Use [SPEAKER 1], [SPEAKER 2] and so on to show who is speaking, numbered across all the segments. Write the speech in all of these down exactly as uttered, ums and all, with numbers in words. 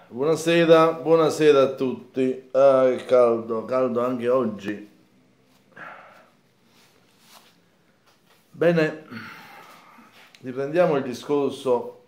[SPEAKER 1] Buonasera, buonasera a tutti. Ah, che caldo, caldo anche oggi. Bene, riprendiamo il discorso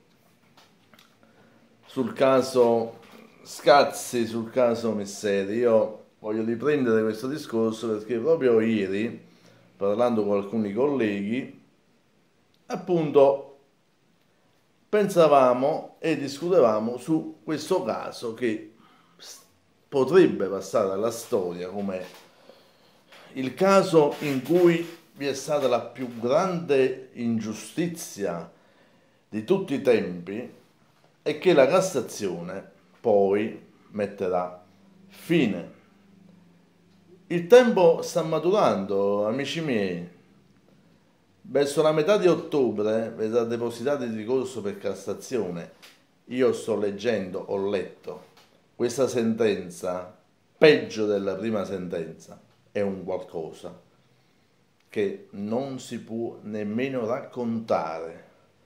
[SPEAKER 1] sul caso Scazzi, sul caso Misseri. Io voglio riprendere questo discorso perché proprio ieri, parlando con alcuni colleghi, appunto pensavamo e discutevamo su questo caso che potrebbe passare alla storia come il caso in cui vi è stata la più grande ingiustizia di tutti i tempi e che la Cassazione poi metterà fine. Il tempo sta maturando, amici miei. Verso la metà di ottobre verrà depositato il ricorso per Cassazione. Io sto leggendo, ho letto, questa sentenza, peggio della prima sentenza, è un qualcosa che non si può nemmeno raccontare.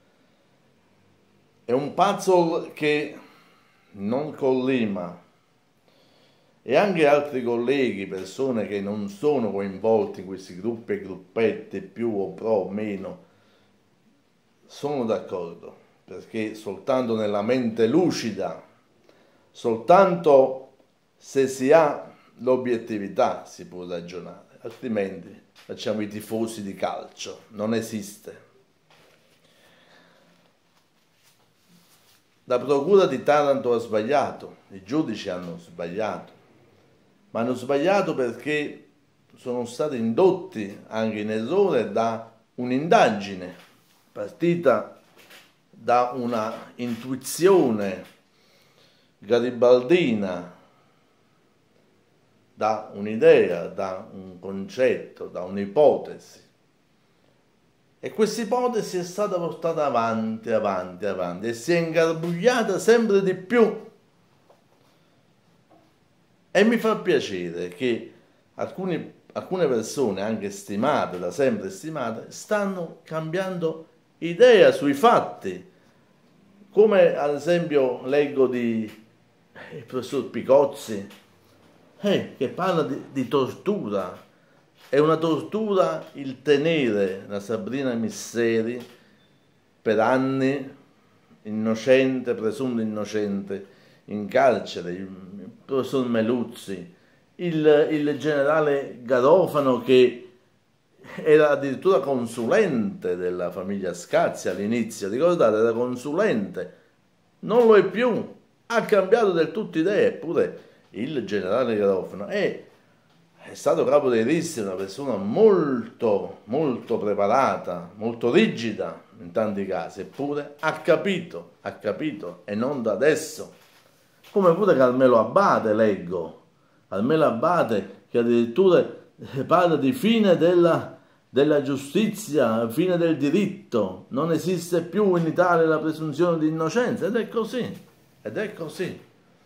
[SPEAKER 1] È un puzzle che non collima. E anche altri colleghi, persone che non sono coinvolti in questi gruppi e gruppetti, più o pro o meno, sono d'accordo, perché soltanto nella mente lucida, soltanto se si ha l'obiettività si può ragionare, altrimenti facciamo i tifosi di calcio, non esiste. La procura di Taranto ha sbagliato, i giudici hanno sbagliato. Ma hanno sbagliato perché sono stati indotti anche in errore da un'indagine partita da una intuizione garibaldina, da un'idea, da un concetto, da un'ipotesi. E questa ipotesi è stata portata avanti, avanti, avanti e si è ingarbugliata sempre di più. E mi fa piacere che alcuni, alcune persone, anche stimate, da sempre stimate, stanno cambiando idea sui fatti. Come ad esempio leggo di eh, il professor Picozzi, eh, che parla di, di tortura. È una tortura il tenere la Sabrina Misseri per anni, innocente, presunto innocente, in carcere, il professor Meluzzi, il, il generale Garofano che era addirittura consulente della famiglia Scazzi all'inizio, ricordate, era consulente, non lo è più, ha cambiato del tutto idea, eppure il generale Garofano è, è stato capo dei Rissi, una persona molto, molto preparata, molto rigida in tanti casi, eppure ha capito, ha capito, e non da adesso. Come pure Carmelo Abbate, leggo, Carmelo Abbate che addirittura parla di fine della, della giustizia, fine del diritto, non esiste più in Italia la presunzione di innocenza, ed è così, ed è così.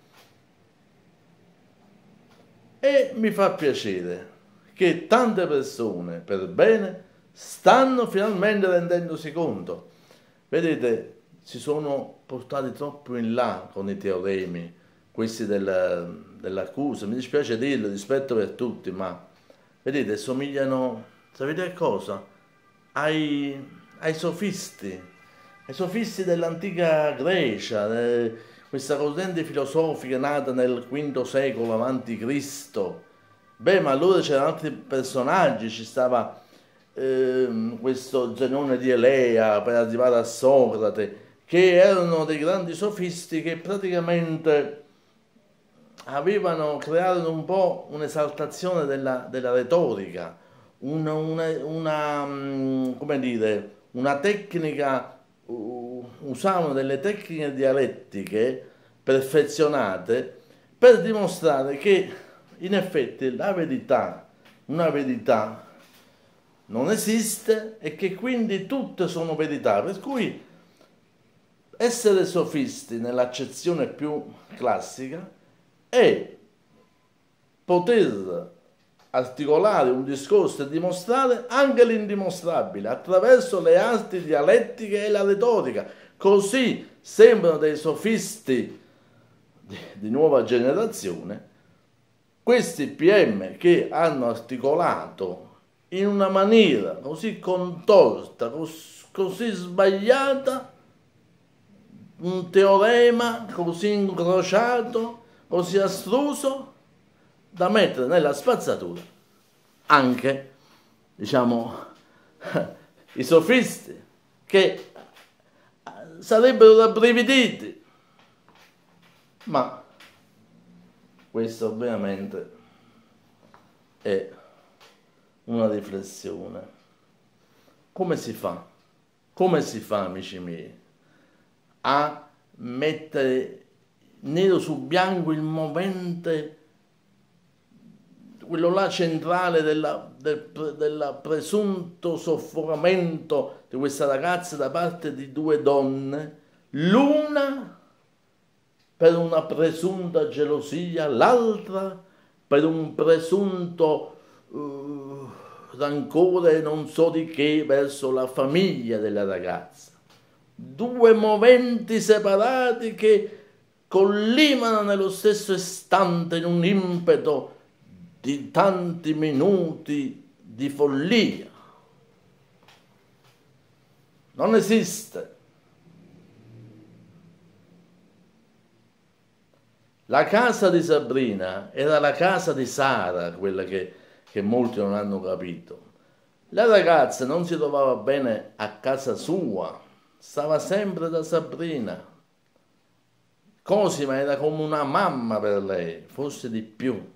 [SPEAKER 1] E mi fa piacere che tante persone, per bene, stanno finalmente rendendosi conto. Vedete, si sono portati troppo in là con i teoremi, questi dell'accusa, mi dispiace dirlo, rispetto per tutti, ma vedete, somigliano, sapete cosa? Ai, ai sofisti, ai sofisti dell'antica Grecia, eh, questa corrente filosofica nata nel quinto secolo avanti Cristo. Beh, ma allora c'erano altri personaggi, ci stava eh, questo Zenone di Elea per arrivare a Socrate, che erano dei grandi sofisti che praticamente avevano creato un po' un'esaltazione della, della retorica, una, una, una, come dire, una tecnica, usavano delle tecniche dialettiche perfezionate per dimostrare che in effetti la verità, una verità non esiste e che quindi tutte sono verità, per cui essere sofisti nell'accezione più classica è poter articolare un discorso e dimostrare anche l'indimostrabile attraverso le arti dialettiche e la retorica. Così sembrano dei sofisti di, di nuova generazione, questi P M che hanno articolato in una maniera così contorta, cos, così sbagliata, un teorema così incrociato, così astruso, da mettere nella spazzatura anche, diciamo, i sofisti, che sarebbero rabbrividiti. Ma questo veramente è una riflessione. Come si fa? Come si fa, amici miei, a mettere nero su bianco il movente, quello là centrale della, del, del presunto soffocamento di questa ragazza da parte di due donne, l'una per una presunta gelosia, l'altra per un presunto uh, rancore non so di che verso la famiglia della ragazza. Due moventi separati che collimano nello stesso istante in un impeto di tanti minuti di follia. Non esiste. La casa di Sabrina era la casa di Sara, quella che, che molti non hanno capito. La ragazza non si trovava bene a casa sua, stava sempre da Sabrina. Cosima era come una mamma per lei, forse di più.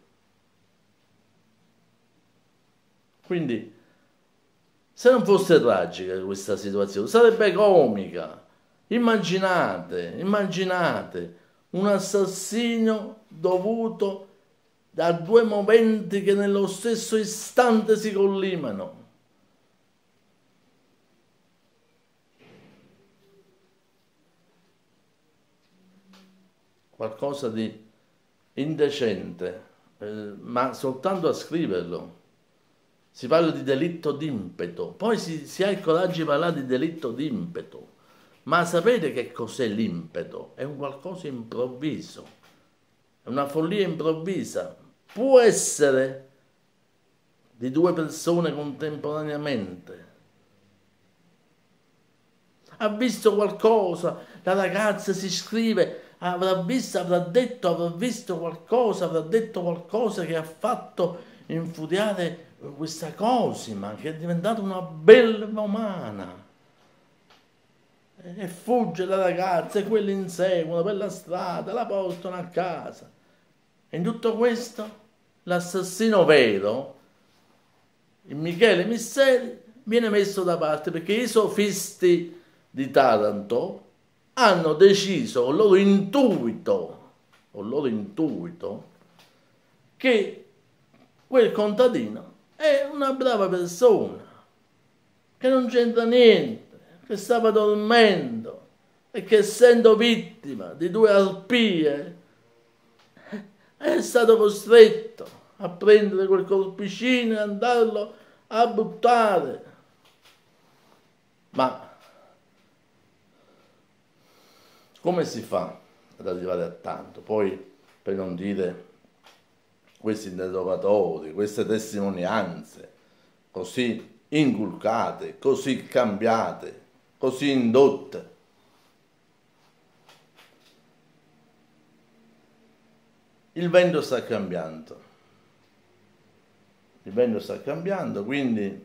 [SPEAKER 1] Quindi, se non fosse tragica questa situazione, sarebbe comica. Immaginate, immaginate un assassinio dovuto da due moventi che nello stesso istante si collimano. Qualcosa di indecente, eh, ma soltanto a scriverlo. Si parla di delitto d'impeto, poi si, si ha il coraggio di parlare di delitto d'impeto. Ma sapete che cos'è l'impeto? È un qualcosa improvviso, è una follia improvvisa. Può essere di due persone contemporaneamente. Ha visto qualcosa, la ragazza si scrive, avrà visto, avrà detto, avrà visto qualcosa, avrà detto qualcosa che ha fatto infuriare questa Cosima, che è diventata una belva umana. E fugge la ragazza e quelli inseguono per la strada, la portano a casa. E in tutto questo l'assassino vero, il Michele Misseri, viene messo da parte perché i sofisti di Taranto hanno deciso con il loro intuito, con il loro intuito, che quel contadino è una brava persona, che non c'entra niente, che stava dormendo e che essendo vittima di due arpie è stato costretto a prendere quel colpicino e andarlo a buttare. Ma come si fa ad arrivare a tanto? Poi, per non dire questi interrogatori, queste testimonianze così inculcate, così cambiate, così indotte. Il vento sta cambiando, il vento sta cambiando, quindi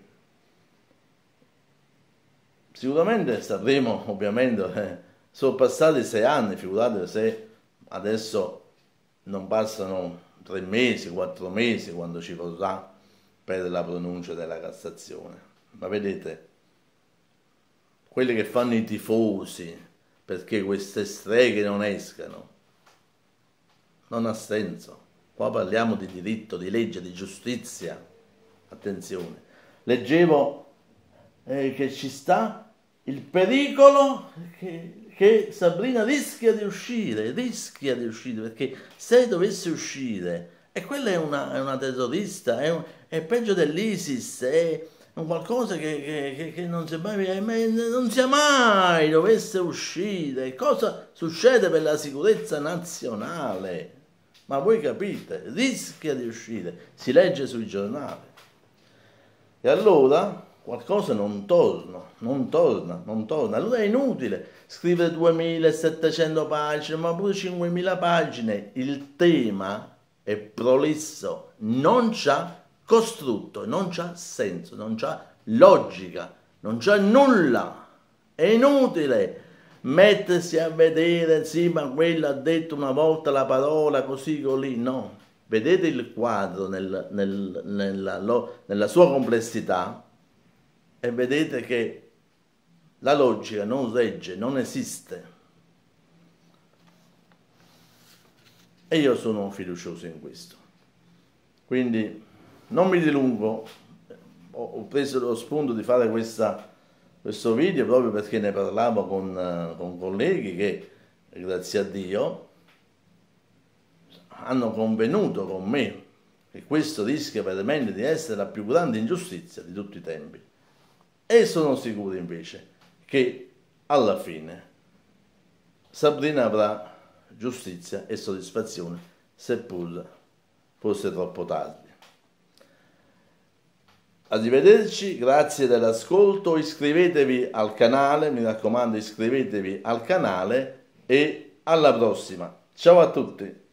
[SPEAKER 1] sicuramente sapremo, ovviamente, eh, sono passati sei anni, figurate se adesso non passano tre mesi, quattro mesi, quando ci vorrà per la pronuncia della Cassazione. Ma vedete, quelli che fanno i tifosi perché queste streghe non escano, non ha senso. Qua parliamo di diritto, di legge, di giustizia. Attenzione. Leggevo eh, che ci sta il pericolo che, che Sabrina rischia di uscire, rischia di uscire, perché se dovesse uscire, e quella è una, è una terrorista, è, un, è peggio dell'ISIS, è, un qualcosa che, che, che non, sia mai, non sia mai dovesse uscire. Cosa succede per la sicurezza nazionale? Ma voi capite, rischia di uscire, si legge sui giornali. E allora qualcosa non torna, non torna, non torna. Allora è inutile scrivere duemilasettecento pagine, ma pure cinquemila pagine. Il tema è prolisso, non c'ha costrutto, non c'ha senso, non c'ha logica, non c'ha nulla. È inutile mettersi a vedere, sì, ma quello ha detto una volta la parola così così, no. Vedete il quadro nel, nel, nella, lo, nella sua complessità e vedete che la logica non regge, non esiste. E io sono fiducioso in questo. Quindi non mi dilungo, ho preso lo spunto di fare questa, questo video proprio perché ne parlavo con, con colleghi che, grazie a Dio, hanno convenuto con me che questo rischia veramente di essere la più grande ingiustizia di tutti i tempi. E sono sicuro invece che alla fine Sabrina avrà giustizia e soddisfazione, seppur fosse troppo tardi. Arrivederci, grazie dell'ascolto, iscrivetevi al canale, mi raccomando iscrivetevi al canale e alla prossima. Ciao a tutti!